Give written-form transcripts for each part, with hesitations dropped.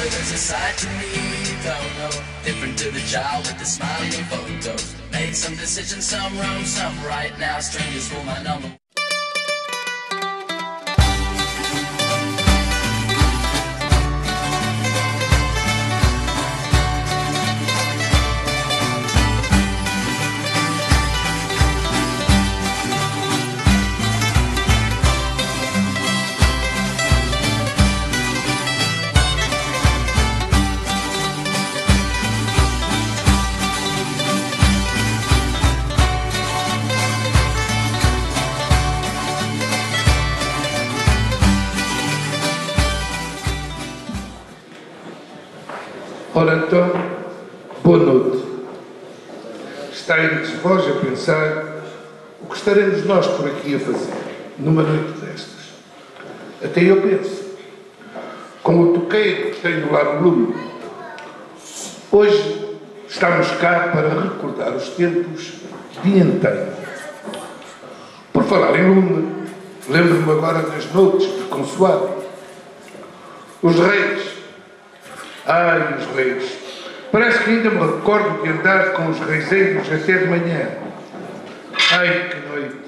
but there's a side to me you don't know. Different to the child with the smiling photos. Made some decisions, some wrong, some right. Now strangers for my number. Ora então, boa noite. Estáis vós a pensar o que estaremos nós por aqui a fazer numa noite destas. Até eu penso, com o toqueiro que tenho lá no lume. Hoje estamos cá para recordar os tempos de antanho. Por falar em lume, lembro-me agora das noites de consoado. Os reis. Ai, os reis. Parece que ainda me recordo de andar com os reiseiros até de manhã. Ai, que noites.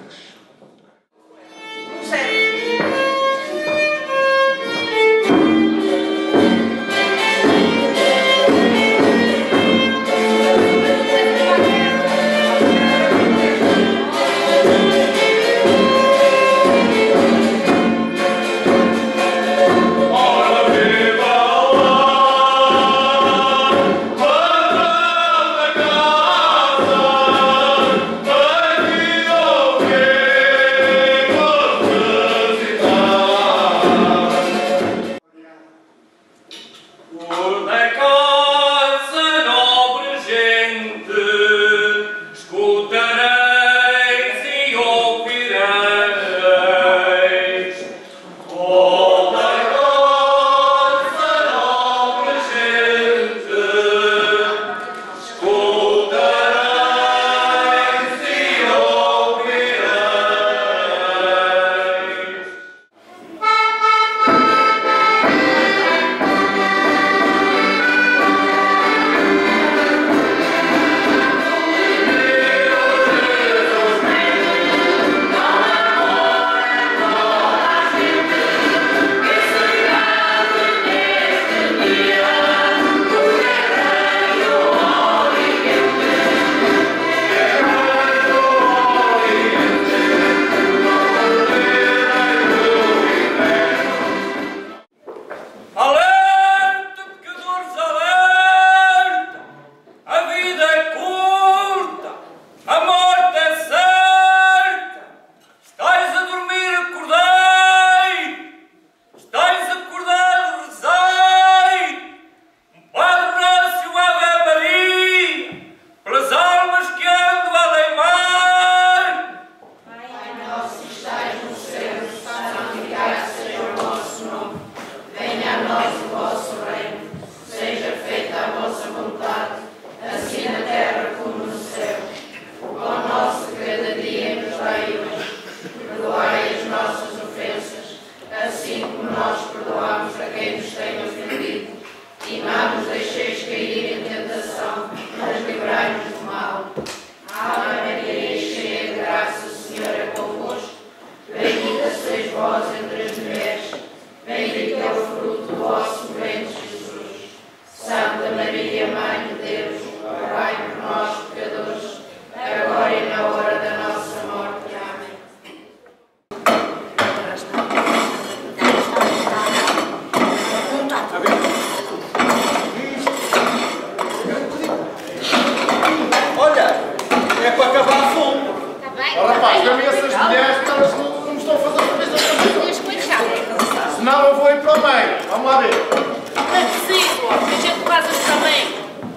Senão eu vou ir para o meio. Vamos lá ver. Não é preciso, a gente faz isso também.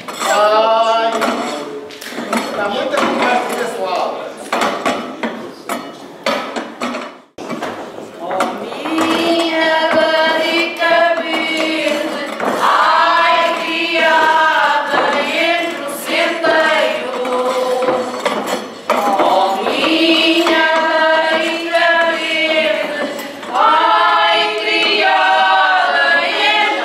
Ai, está muita conversa desse lado. Ai, criada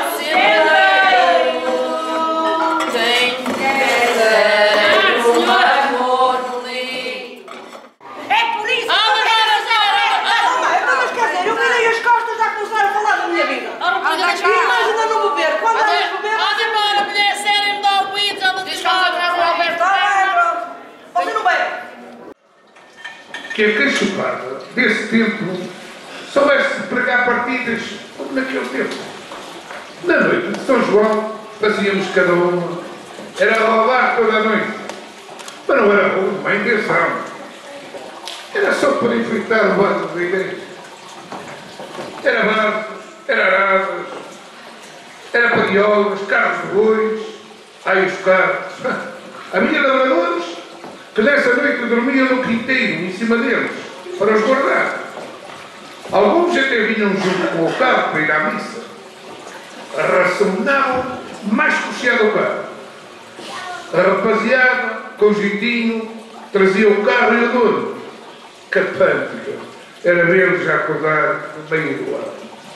anda cá. Imagina não beber. Quando Anda andas beber... embora, mulher séria, me dá o pizza, ela diz que ela atrás do Alberto. Tá bem, pronto. Você não bebe. Que a cachupada desse tempo soubesse pregar partidas como naquele tempo. Na noite de São João fazíamos cada uma, era roubar toda a noite. Mas não era roubo de má intenção. Era só para enfeitar o vaso da igreja. Era vasos, era aradas, era padiolas, carros de bois, aí os carros. Havia lavradores que nessa noite dormiam no quinteiro, em cima deles, para os guardar. Alguns até vinham junto com o carro para ir à missa. Rassonavam mais cocheado o carro. A rapaziada, com jeitinho, trazia o carro e o dono. Capântica. Era ver-los a acordar bem doado.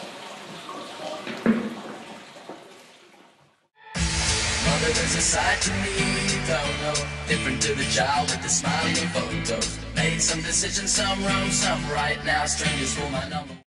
Mother, there's a side to me you don't know. Different to the child with the smiling photos. Made some decisions, some wrong, some right now. Strangers for my number.